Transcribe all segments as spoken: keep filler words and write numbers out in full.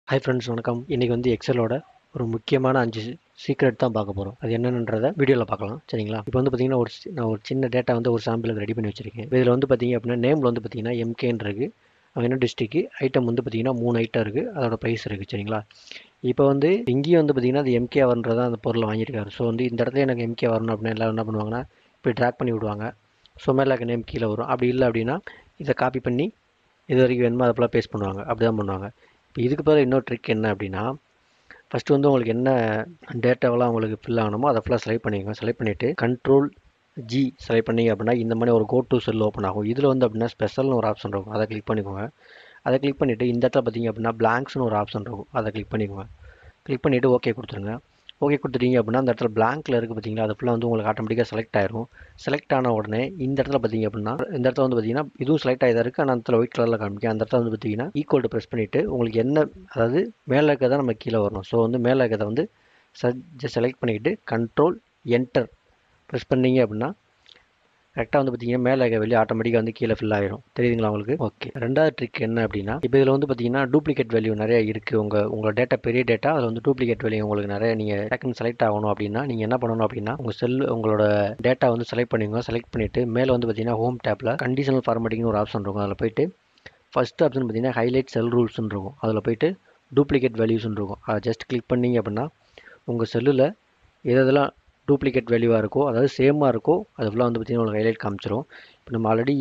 Hi friends, வணக்கம். இன்றைக்கி வந்து எக்ஸலோட ஒரு முக்கியமான அஞ்சு சீக்ரெட் தான் பார்க்க போகிறோம். அது என்னென்னன்றதை வீடியோவில் பார்க்கலாம், சரிங்களா? இப்போ வந்து பார்த்தீங்கன்னா ஒரு சி- நான் ஒரு சின்ன டேட்டா வந்து ஒரு சாம்பிளுக்கு ரெடி பண்ணி வச்சிருக்கேன். இதில் வந்து பார்த்தீங்க அப்படின்னா நேமில் வந்து பார்த்தீங்கன்னா எம்கேன்னு இருக்குது. அவங்க என்ன டிஸ்ட்ரிக்கு ஐட்டம் வந்து பார்த்தீங்கன்னா மூணு ஐட்டம் இருக்குது, அதோட ப்ரைஸ் இருக்குது, சரிங்களா? இப்போ வந்து இங்கேயும் வந்து பார்த்தீங்கன்னா அது எம்கே வரன்றதான் அந்த பொருளை வாங்கியிருக்காரு. ஸோ வந்து இந்த இடத்துல எனக்கு எம்கே வரணும் அப்படின்னா எல்லாம் என்ன பண்ணுவாங்கன்னா இப்படி ட்ராக் பண்ணி விடுவாங்க. ஸோ மேலே இருக்க நேம் கீழே வரும். அப்படி இல்லை அப்படின்னா இதை காப்பி பண்ணி இது வரைக்கும் வேணுமோ அதை போல் பேஸ்ட் பண்ணுவாங்க. அப்படி தான் பண்ணுவாங்க. இப்போ இதுக்கு பதில் இன்னொரு ட்ரிக் என்ன அப்படின்னா, ஃபஸ்ட்டு வந்து உங்களுக்கு என்ன டேட்டாவெல்லாம் உங்களுக்கு ஃபில் ஆகணுமோ அதை ஃபுல்லாக செலக்ட் பண்ணிக்கோங்க. செலக்ட் பண்ணிவிட்டு கண்ட்ரோல் ஜி செலக்ட் பண்ணிங்க அப்படின்னா இந்த மாதிரி ஒரு கோ டு செல் ஓப்பன் ஆகும். இதில் வந்து அப்படின்னா ஸ்பெஷல்னு ஒரு ஆப்ஷன் இருக்கும், அதை கிளிக் பண்ணிக்கோங்க. அதை கிளிக் பண்ணிவிட்டு இந்த இடத்துல பார்த்தீங்க அப்படின்னா பிளாங்க்ஸ்னு ஒரு ஆப்ஷன் இருக்கும், அதை கிளிக் பண்ணிக்கோங்க. கிளிக் பண்ணிவிட்டு ஓகே கொடுத்துருங்க. ஓகே கொடுத்துட்டீங்க அப்படின்னா அந்த இடத்துல பிளாங்க்ல இருக்குது பார்த்தீங்களா, அது ஃபுல்லாக வந்து உங்களுக்கு ஆட்டோமேட்டிக்காக செலக்ட் ஆயிரும். செலக்ட் ஆன உடனே இந்த இடத்துல பார்த்தீங்க அப்படின்னா இந்த இடத்துல வந்து பார்த்தீங்கன்னா இதுவும் செலக்ட் ஆகி தான் இருக்குது, ஆனால் அந்த இடத்துல ஒயிட் கலரில் காமிக்கும். அந்த இடத்துல வந்து பார்த்தீங்கன்னா ஈக்குவல் டு ப்ரெஸ் பண்ணிவிட்டு உங்களுக்கு என்ன, அதாவது மேலே இருக்கிறதா நம்ம கீழே வரணும். ஸோ வந்து மேலே இருக்கிறத வந்து சஜ் செலக்ட் பண்ணிக்கிட்டு கண்ட்ரோல் என்டர் ப்ரெஸ் பண்ணீங்க அப்படின்னா கரெக்டாக வந்து பார்த்தீங்கன்னா மேலே இருக்க வெளியே ஆட்டோமேட்டிக்காக வந்து கீழே ஃபில் ஆயிரும். தெரியுதுங்களா உங்களுக்கு? ஓகே. ரெண்டாவது ட்ரிக் என்ன அப்படின்னா, இப்போ இதில் வந்து பார்த்தீங்கன்னா டூப்ளிகேட் வேல்யூ நிறைய இருக்குது. உங்கள் உங்கள் டேட்டா பெரிய டேட்டா, அதில் வந்து டூப்ளிகேட் வேல்யூ உங்களுக்கு நிறைய நீங்கள் டக்குன்னு செலக்ட் ஆகணும் அப்படின்னா நீங்கள் என்ன பண்ணணும் அப்படின்னா உங்கள் செல் உங்களோட டேட்டா வந்து செலக்ட் பண்ணிக்கோங்க. செலக்ட் பண்ணிவிட்டு மேலே வந்து பார்த்தீங்கன்னா ஹோம் டேப்பில் கண்டிஷனல் ஃபார்மேட்டிங்னு ஒரு ஆப்ஷன் இருக்கும். அதில் போயிட்டு ஃபஸ்ட்டு ஆப்ஷன் பார்த்தீங்கன்னா ஹைலைட் செல் ரூல்ஸ்னு இருக்கும். அதில் போயிட்டு டூப்ளிகேட் வேல்யூஸ்னு இருக்கும். அதை ஜஸ்ட் கிளிக் பண்ணிங்க அப்படின்னா உங்கள் செல்லில் எது எதெல்லாம் டூப்ளிகேட் வேல்யூவாக இருக்கோ, அதாவது சேமாக இருக்கோ, அது ஃபுல்லாக வந்து பார்த்திங்கன்னா உங்களுக்கு ஹைலைட் காமிச்சிரும். இப்போ நம்ம ஆல்ரெடி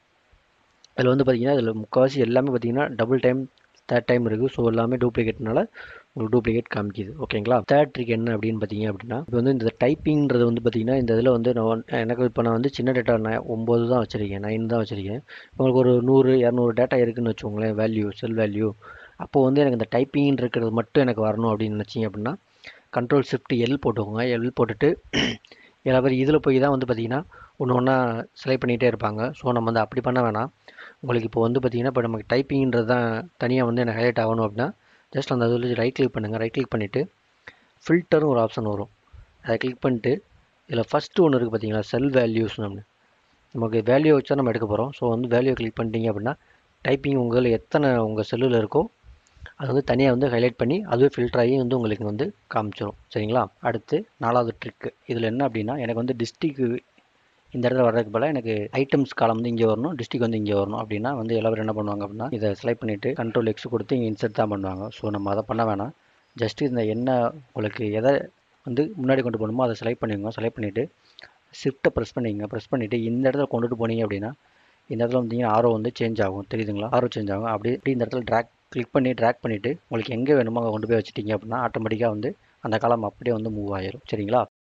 அதில் வந்து பார்த்திங்கன்னா இதில் முக்கால்வாசி எல்லாமே பார்த்திங்கன்னா டபுள் டைம் தேர்ட் டைம் இருக்குது. ஸோ எல்லாமே டூப்ளிகேட்னால உங்களுக்கு டூப்ளிகேட் காமிக்குது. ஓகேங்களா? தேர்ட் ட்ரிக் என்ன அப்படின்னு பார்த்தீங்க அப்படின்னா, இப்போ வந்து இந்த டைப்பிங்கிறது வந்து பார்த்திங்கன்னா இந்த இதில் வந்து நான் எனக்கு இப்போ நான் வந்து சின்ன டேட்டா நான் ஒம்பது தான் வச்சுருக்கேன், நைன் தான் வச்சுருக்கேன். உங்களுக்கு ஒரு நூறு இரநூறு டேட்டா இருக்குதுன்னு வச்சுக்கோங்களேன், வேல்யூ செல் வேல்யூ. அப்போது வந்து எனக்கு இந்த டைப்பிங் இருக்கிறது மட்டும் எனக்கு வரணும் அப்படின்னு நினச்சிங்க அப்படின்னா கண்ட்ரோல் ஷிஃப்ட் எல் போட்டுக்கோங்க. எல் போட்டுட்டு எல்லா பேர் இதில் போய் தான் வந்து பார்த்திங்கன்னா ஒன்று ஒன்றா செலக்ட் பண்ணிகிட்டே இருப்பாங்க. ஸோ நம்ம வந்து அப்படி பண்ண வேணாம். உங்களுக்கு இப்போ வந்து பார்த்திங்கன்னா இப்போ நமக்கு டைப்பிங்கிறது தான் தனியாக வந்து எனக்கு ஹைலைட் ஆகணும் அப்படின்னா ஜஸ்ட் அந்த அதில் ரைட் கிளிக் பண்ணுங்கள். ரைட் கிளிக் பண்ணிவிட்டு ஃபில்டர்னு ஒரு ஆப்ஷன் வரும், அதை கிளிக் பண்ணிட்டு இதில் ஃபஸ்ட்டு ஒன்று இருக்குது பார்த்தீங்களா, செல் வேல்யூஸ்னு ஒன்று. நமக்கு வேல்யூ வச்சா நம்ம எடுக்க போகிறோம். ஸோ வந்து வேல்யூ கிளிக் பண்ணிட்டீங்க அப்படின்னா டைப்பிங் உங்கள் எத்தனை உங்கள் செல்லில் இருக்கோ அது வந்து தனியாக வந்து ஹைலைட் பண்ணி அதுவே ஃபில்டர் ஆகி வந்து உங்களுக்கு வந்து காமிச்சிடும். சரிங்களா? அடுத்து நாலாவது ட்ரிக்கு இதில் என்ன அப்படின்னா, எனக்கு வந்து டிஸ்ட்ரிக்கு இந்த இடத்துல வர்றதுக்கு போல் எனக்கு ஐட்டம்ஸ் காலம் வந்து இங்கே வரணும், டிஸ்ட்ரிக் வந்து இங்கே வரணும் அப்படின்னா வந்து எல்லாரும் என்ன பண்ணுவாங்க அப்படின்னா இதை செலக்ட் பண்ணிவிட்டு கண்ட்ரோல் எக்ஸ் கொடுத்து இங்கே இன்சர்ட் தான் பண்ணுவாங்க. ஸோ நம்ம அதை பண்ண வேணாம். ஜஸ்ட்டு இந்த என்ன உங்களுக்கு எதை வந்து முன்னாடி கொண்டு போகணுமோ அதை செலக்ட் பண்ணிக்கோங்க. செலக்ட் பண்ணிவிட்டு ஷிஃப்ட்டை ப்ரெஸ் பண்ணிக்கோங்க. ப்ரெஸ் பண்ணிவிட்டு இந்த இடத்துல கொண்டுட்டு போனீங்க அப்படின்னா இந்த இடத்துல வந்தீங்கன்னா ஆரோ வந்து சேஞ்ச் ஆகும். தெரியுதுங்களா? ஆரோ சேஞ்ச் ஆகும். அப்படி இப்படி இந்த இடத்துல ட்ராக் கிளிக் பண்ணி ட்ராக் பண்ணிவிட்டு உங்களுக்கு எங்கே வேணுமோ அங்கே கொண்டு போய் வச்சுட்டிங்க அப்படின்னா ஆட்டோமேட்டிக்காக வந்து அந்த காலம் அப்படியே வந்து மூவ் ஆயிரும். சரிங்களா?